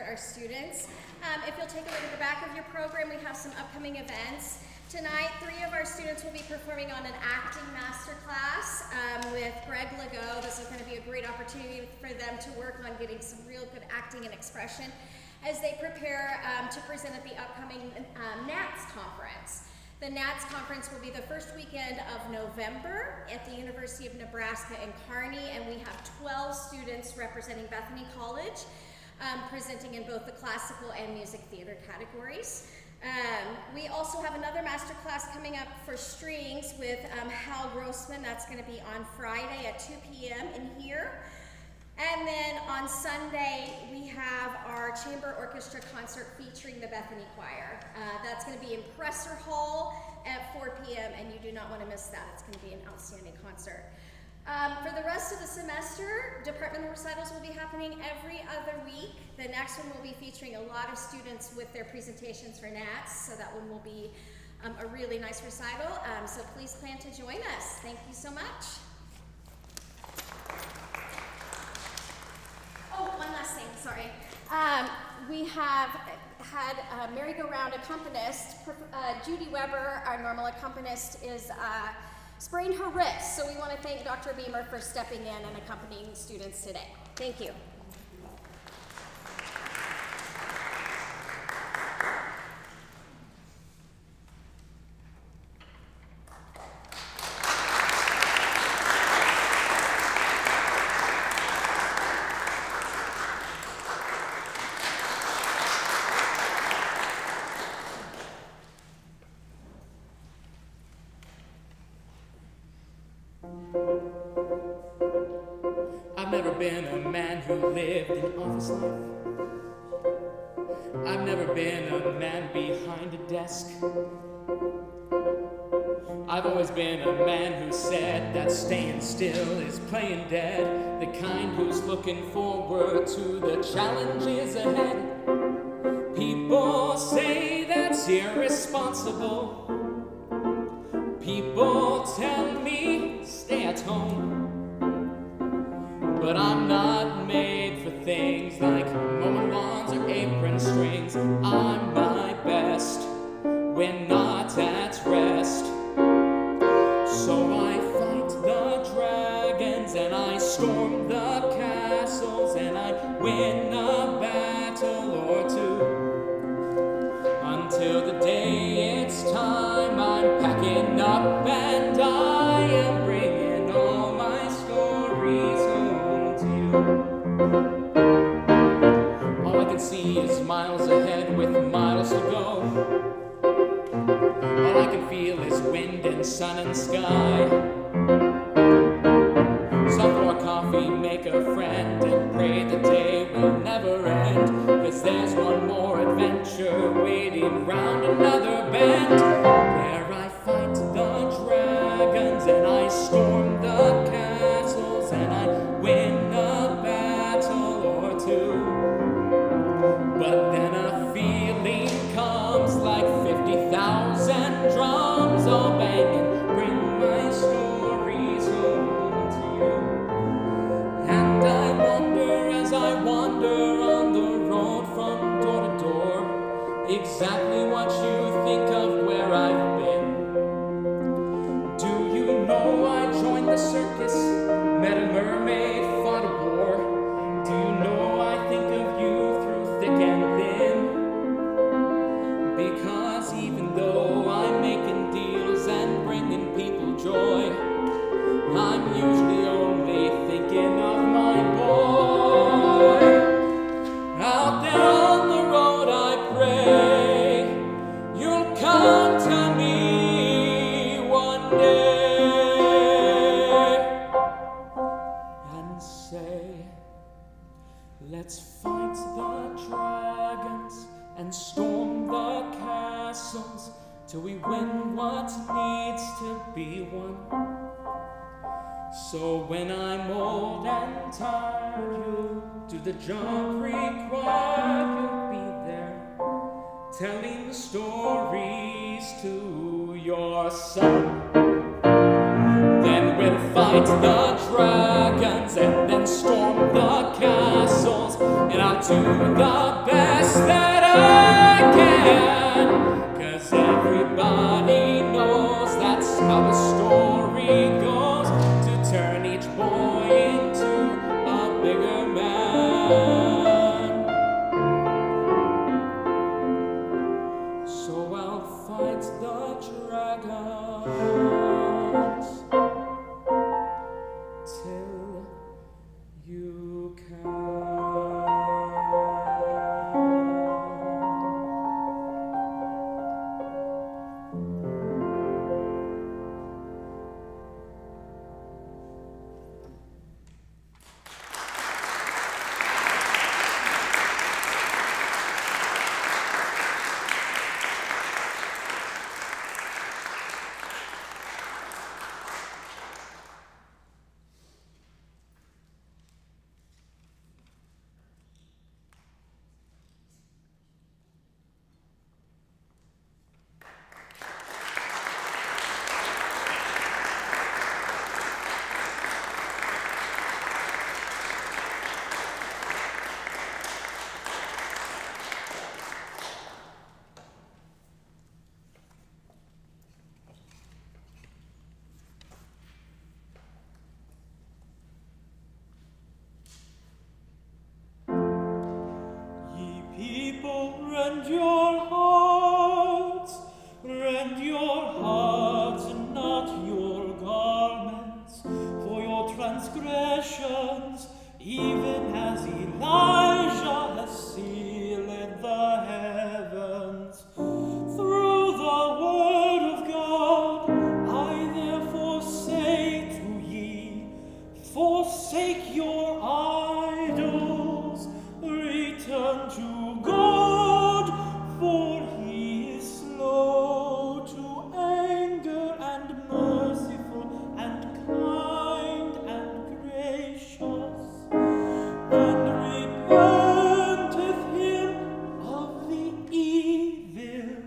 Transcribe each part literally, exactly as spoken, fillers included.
our students. Um, if you'll take a look at the back of your program, we have some upcoming events. Tonight, three of our students will be performing on an acting masterclass um, with Greg Legault. This is going to be a great opportunity for them to work on getting some real good acting and expression as they prepare um, to present at the upcoming um, NATS conference. The NATS conference will be the first weekend of November at the University of Nebraska in Kearney, and we have twelve students representing Bethany College, um, presenting in both the classical and music theater categories. Um, we also have another master class coming up for strings with um, Hal Grossman. That's going to be on Friday at two p m in here. And then on Sunday, we have our chamber orchestra concert featuring the Bethany Choir. Uh, that's going to be in Presser Hall at four p m and you do not want to miss that. It's going to be an outstanding concert. Um, for the rest of the semester, departmental recitals will be happening every other week. The next one will be featuring a lot of students with their presentations for NATS, so that one will be um, a really nice recital. Um, so please plan to join us. Thank you so much. Oh, one last thing, sorry. Um, we have had a merry-go-round accompanist. Uh, Judy Weber, our normal accompanist, is uh, sprained her wrist, so we want to thank Doctor Boehmer for stepping in and accompanying students today. Thank you. I've never been a man who lived an office life. I've never been a man behind a desk. I've always been a man who said that staying still is playing dead, the kind who's looking forward to the challenges ahead. People say that's irresponsible. People tell me stay at home. But I'm not made for things like mowing lawns or apron strings. I'm my best when not at rest. So I fight the dragons and I storm the castles and I win a battle or two. Until the day it's time, I'm packing up and I am bringing all my stories home to you. All I can see is miles ahead with miles to go. All I can feel is wind and sun and sky. Sophomore coffee, make a friend and pray the day will never end, 'cause there's one more adventure waiting round another bend, where I fight the dragons and I storm the castles and I win a battle or two. But then a feeling comes like fifty thousand drums all banging, bring my stories home to you. And I wonder as I wander on the road from door to door, exactly what you think of where I've been. Do you know I joined the circus, met a mermaid, fought a war? Do you know I think of you through thick and thin? Because even though I'm making deals and bringing people joy, I'm usually only thinking of my boy. Out there on the road I pray you'll come to me one day and say, let's fight the dragons and storm the castles till we win what needs to be won. So when I'm old and tired, you'll do the job required. You'll be there telling the stories to your son. Then we'll fight the dragons and then storm the castles, and I'll do the best best that I can, 'cause everybody knows that's how the story goes, to turn each boy into a bigger man. So I'll fight the dragons till you can. Rend your hearts, rend your hearts, and not your garments, for your transgressions, even as Elijah has sealed the heavens. Through the word of God, I therefore say to ye, forsake your idols, return to God, for he is slow to anger and merciful and kind and gracious, and repenteth him of the evil.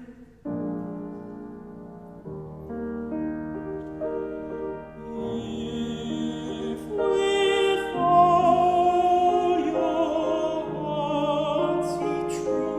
If with all your hearts ye trust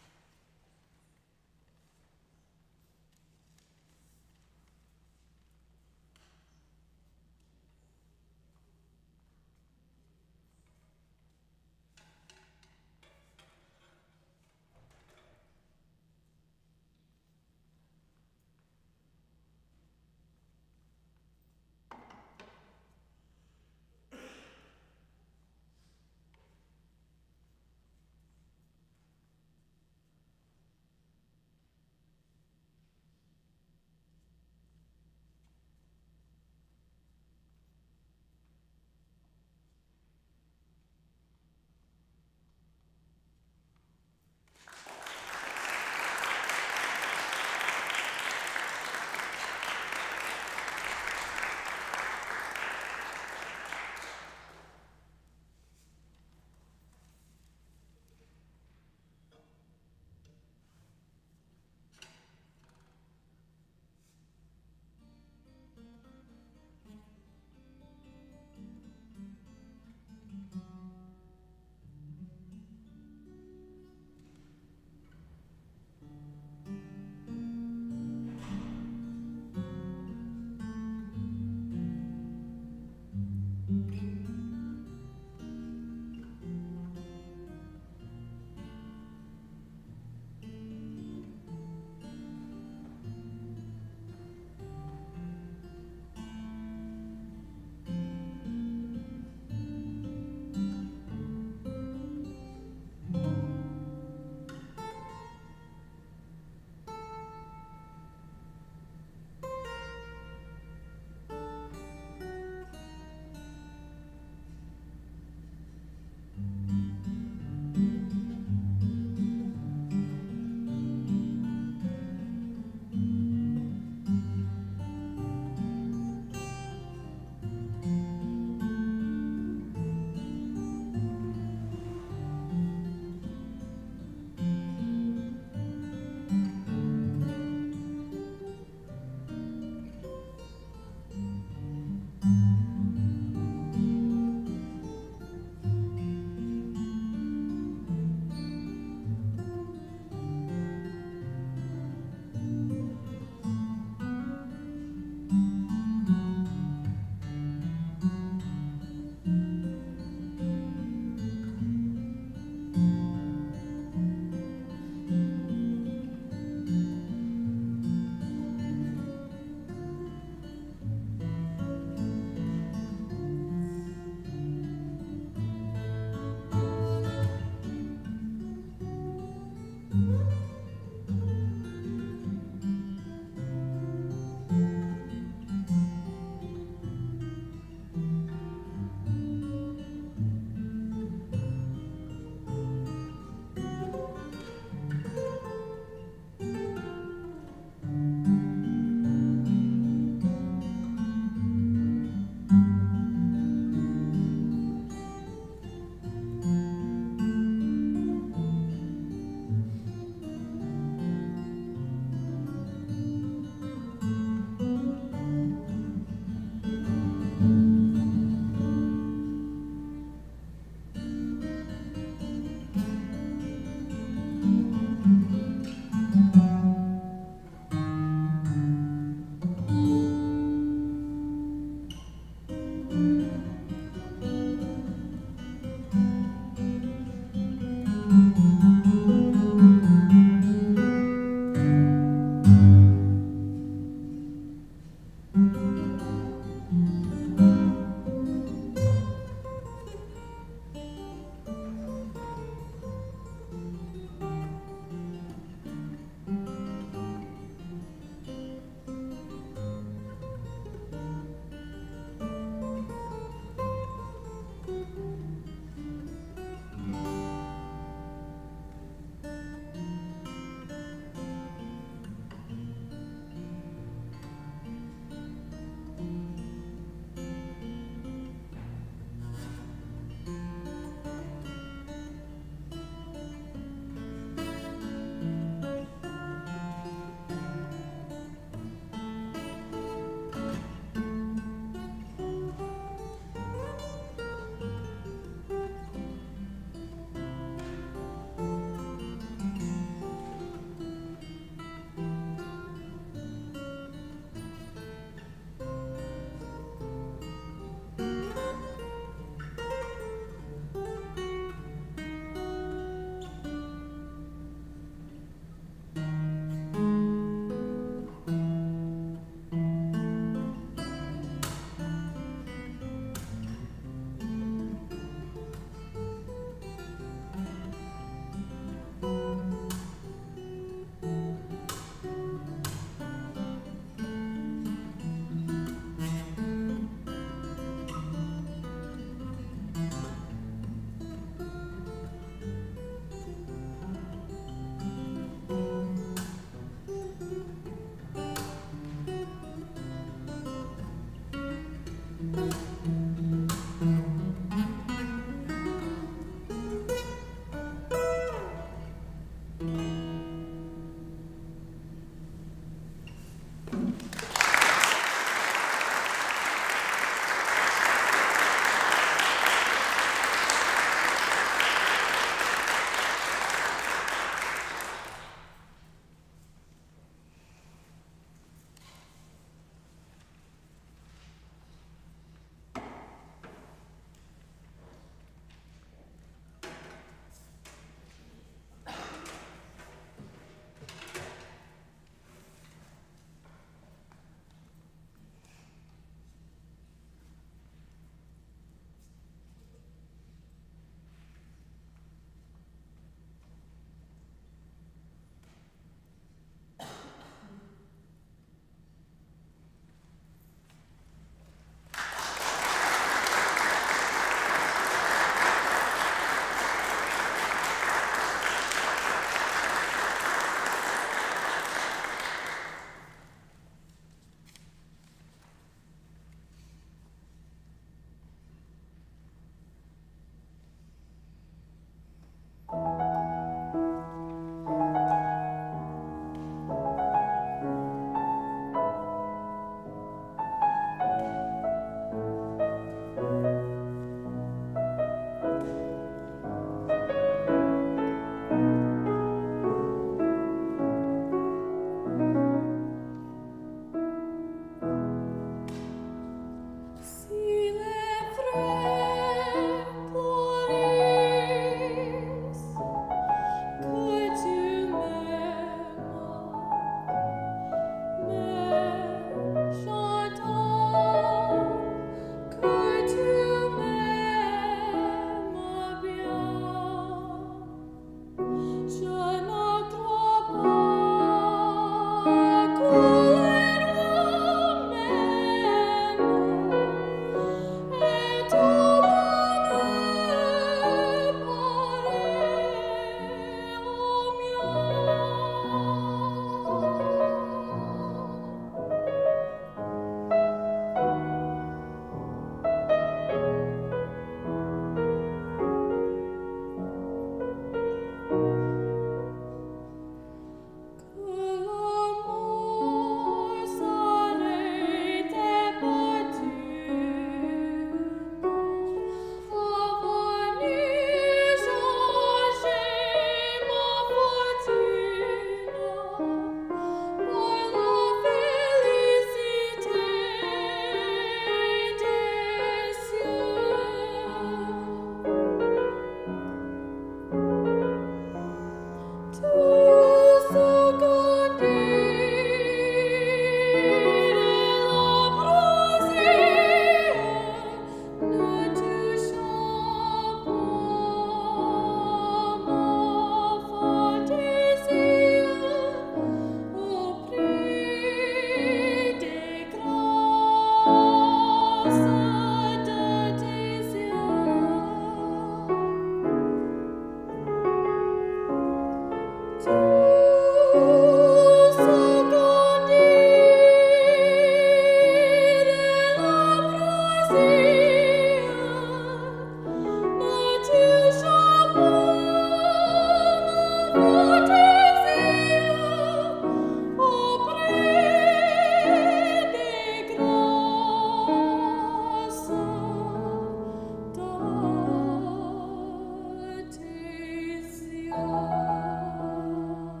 Gracia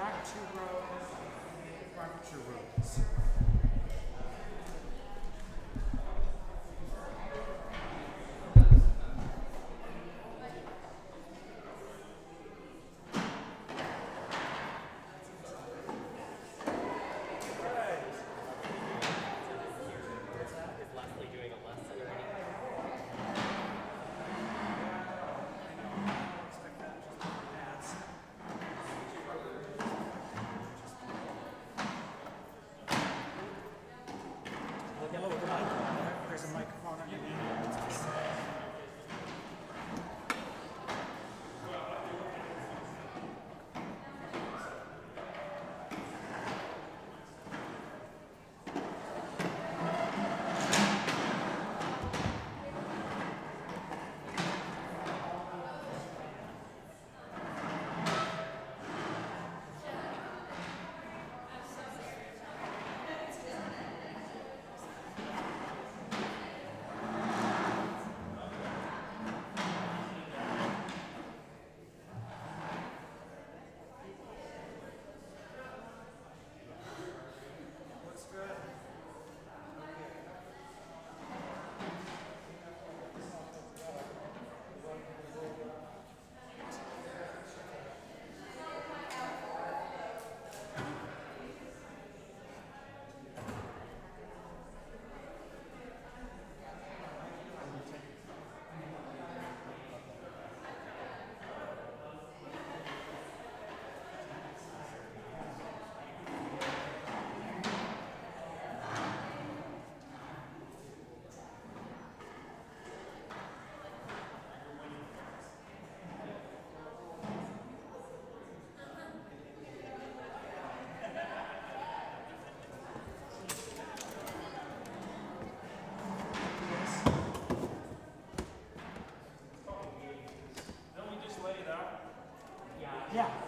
back to row, back to rows. Yeah.